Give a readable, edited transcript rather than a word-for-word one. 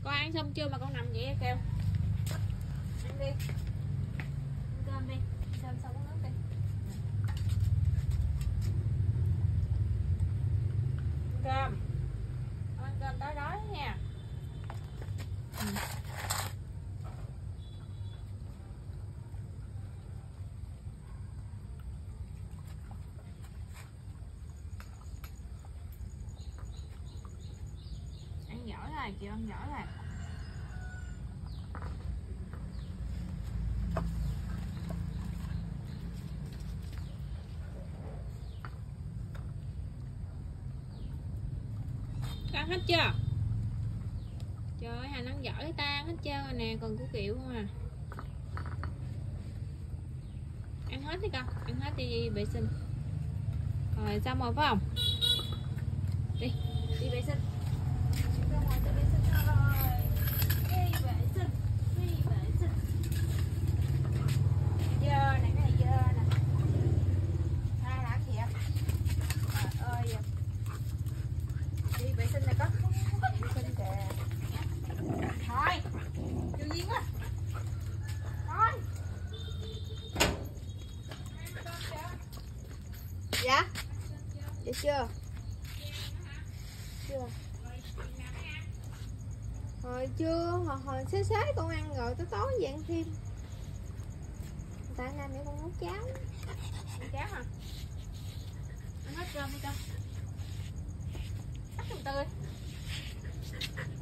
Con ăn xong chưa mà con nằm vậy kêu. Ăn đi. Ăn cơm đi. Cơm xong uống nước đi. Ăn cơm. Ăn cơm đói đói nha. Ăn giỏi rồi, chịu ăn giỏi rồi. Ăn hết chưa? Trời ơi, Hành ăn giỏi ta, ăn hết trơn rồi nè, còn của Kiều không à. Ăn hết đi con, ăn hết đi vệ sinh. Rồi xong rồi phải không? Đi, đi vệ sinh. Xong rồi đi vệ sinh rồi. Đi vệ sinh, đi vệ sinh. Dơ này, cái này dơ nè. Tha làm gì vậy? Trời ơi. Đi vệ sinh này con. Vệ sinh kìa. Thôi, tự nhiên quá. Thôi. Dạ? Dạ chưa? Chưa. Hồi chưa, hồi xế xế con ăn rồi, tới tối về ăn thêm. Tại nay mẹ con nấu cháo. Ăn cháo hả? Ăn hết cơm đi con. Cắt tươi.